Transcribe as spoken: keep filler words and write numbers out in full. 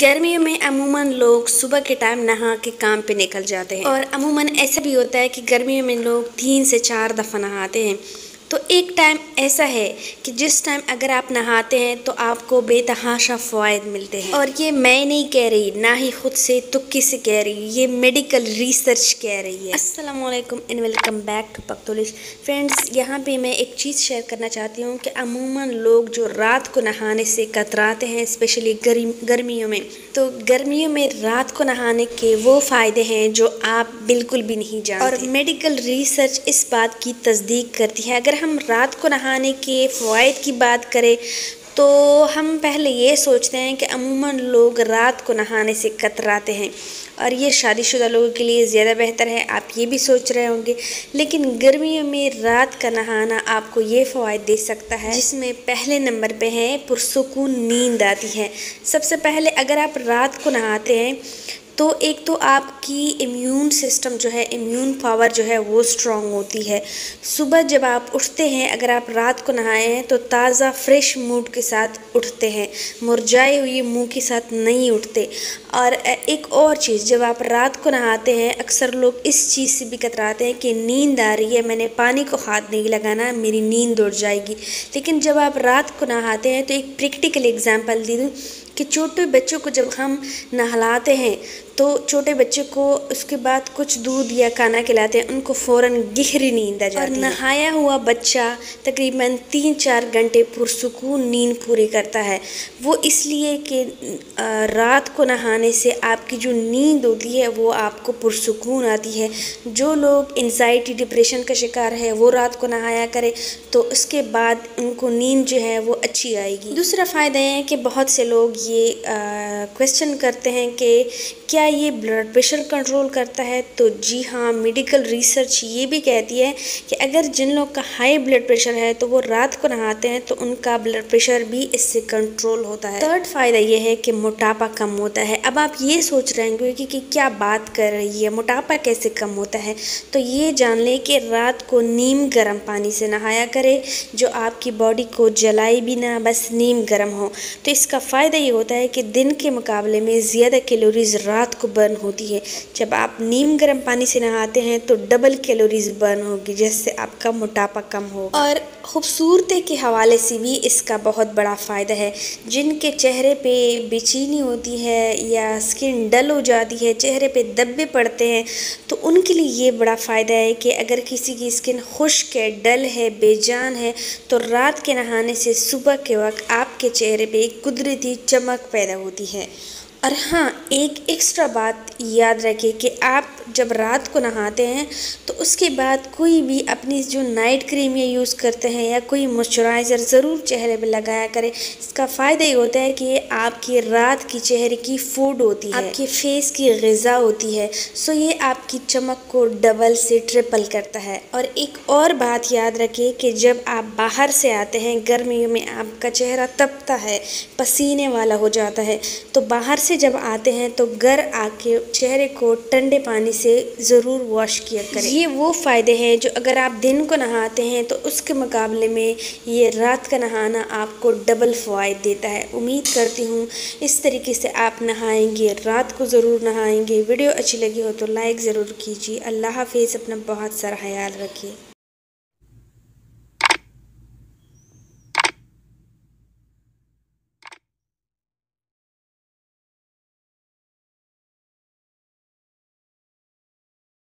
गर्मियों में अमूमन लोग सुबह के टाइम नहा के काम पे निकल जाते हैं और अमूमन ऐसा भी होता है कि गर्मियों में लोग तीन से चार दफ़ा नहाते हैं। तो एक टाइम ऐसा है कि जिस टाइम अगर आप नहाते हैं तो आपको बेतहाशा फ़वाइद मिलते हैं। और ये मैं नहीं कह रही, ना ही खुद से तुक्की से कह रही, ये मेडिकल रिसर्च कह रही है। अस्सलाम वालेकुम and welcome back to Pakhtulish. Friends, यहाँ पे मैं एक चीज़ शेयर करना चाहती हूँ कि अमूमन लोग जो रात को नहाने से कतराते हैं, स्पेशली गर्म गर्मियों में, तो गर्मियों में रात को नहाने के वो फ़ायदे हैं जो आप बिल्कुल भी नहीं जानते। और मेडिकल रिसर्च इस बात की तस्दीक करती है। अगर हम रात को नहाने के फ़वाइद की बात करें तो हम पहले ये सोचते हैं कि अमूमन लोग रात को नहाने से कतराते हैं और ये शादीशुदा लोगों के लिए ज़्यादा बेहतर है, आप ये भी सोच रहे होंगे। लेकिन गर्मियों में रात का नहाना आपको ये फ़वाइद दे सकता है, जिसमें पहले नंबर पे है पुरसुकून नींद आती है। सबसे पहले अगर आप रात को नहाते हैं तो एक तो आपकी इम्यून सिस्टम जो है, इम्यून पावर जो है वो स्ट्रॉन्ग होती है। सुबह जब आप उठते हैं, अगर आप रात को नहाए हैं तो ताज़ा फ्रेश मूड के साथ उठते हैं, मुरझाए हुए मुंह के साथ नहीं उठते। और एक और चीज़, जब आप रात को नहाते हैं अक्सर लोग इस चीज़ से भी कतराते हैं कि नींद आ रही है, मैंने पानी को हाथ नहीं लगाना, मेरी नींद उड़ जाएगी। लेकिन जब आप रात को नहाते हैं तो एक प्रैक्टिकल एग्जांपल दे दूँ कि छोटे बच्चों को जब हम नहलाते हैं तो छोटे बच्चे को उसके बाद कुछ दूध या खाना खिलाते हैं, उनको फ़ौरन गहरी नींद आ जाती है। और नहाया हुआ बच्चा तकरीबन तीन चार घंटे पुरसुकून नींद पूरी करता है। वो इसलिए कि रात को नहाने से आपकी जो नींद होती है वो आपको पुरसुकून आती है। जो लोग एंजाइटी डिप्रेशन का शिकार है वो रात को नहाया करें तो उसके बाद उनको नींद जो है वो अच्छी आएगी। दूसरा फ़ायदा है कि बहुत से लोग ये क्वेश्चन करते हैं कि क्या ये ब्लड प्रेशर कंट्रोल करता है। तो जी हाँ, मेडिकल रिसर्च ये भी कहती है कि अगर जिन लोग का हाई ब्लड प्रेशर है तो वो रात को नहाते हैं तो उनका ब्लड प्रेशर भी इससे कंट्रोल होता है। थर्ड फ़ायदा ये है कि मोटापा कम होता है। अब आप ये सोच रहे हैं कि, कि क्या बात कर रही है, मोटापा कैसे कम होता है। तो ये जान लें कि रात को नीम गर्म पानी से नहाया करें, जो आपकी बॉडी को जलाए भी ना, बस नीम गर्म हो। तो इसका फ़ायदा ये होता है कि दिन के मुकाबले में ज़्यादा कैलोरीज रात को बर्न होती है। जब आप नीम गर्म पानी से नहाते हैं तो डबल कैलोरीज बर्न होगी, जिससे आपका मोटापा कम होगा। और खूबसूरती के हवाले से भी इसका बहुत बड़ा फ़ायदा है। जिनके चेहरे पे बेचैनी होती है या स्किन डल हो जाती है, चेहरे पे धब्बे पड़ते हैं, तो उनके लिए ये बड़ा फ़ायदा है कि अगर किसी की स्किन खुश्क है, डल है, बेजान है, तो रात के नहाने से सुबह के वक्त आपके चेहरे पे एक कुदरती चमक पैदा होती है। और हाँ, एक एक्स्ट्रा बात याद रखें कि आप जब रात को नहाते हैं तो उसके बाद कोई भी अपनी जो नाइट क्रीम ये यूज़ करते हैं या कोई मॉइस्चराइज़र ज़रूर चेहरे पे लगाया करें। इसका फ़ायदा ये होता है कि ये आपकी रात की चेहरे की फूड होती है, आपके फेस की ग़िज़ा होती है। सो ये आपकी चमक को डबल से ट्रिपल करता है। और एक और बात याद रखें कि जब आप बाहर से आते हैं गर्मियों में, आपका चेहरा तपता है, पसीने वाला हो जाता है, तो बाहर से जब आते हैं तो घर आके चेहरे को ठंडे पानी से ज़रूर वॉश किया करें। ये वो फ़ायदे हैं जो अगर आप दिन को नहाते हैं तो उसके मुकाबले में ये रात का नहाना आपको डबल फ़वाइद देता है। उम्मीद करती हूँ इस तरीके से आप नहाएंगे, रात को ज़रूर नहाएंगे। वीडियो अच्छी लगी हो तो लाइक ज़रूर कीजिए। अल्लाह हाफ़िज़, अपना बहुत सारा ख्याल रखिए।